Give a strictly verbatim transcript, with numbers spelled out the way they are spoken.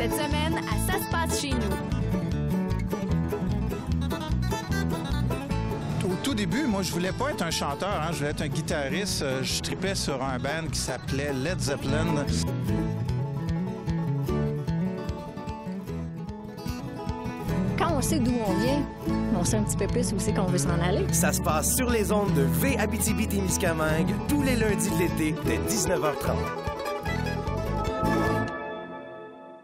Cette semaine, à Ça se passe chez nous. Au tout début, moi, je voulais pas être un chanteur, hein. Je voulais être un guitariste. Je tripais sur un band qui s'appelait Led Zeppelin. Quand on sait d'où on vient, on sait un petit peu plus où c'est qu'on veut s'en aller. Ça se passe sur les ondes de V Abitibi-Témiscamingue tous les lundis de l'été dès dix-neuf heures trente.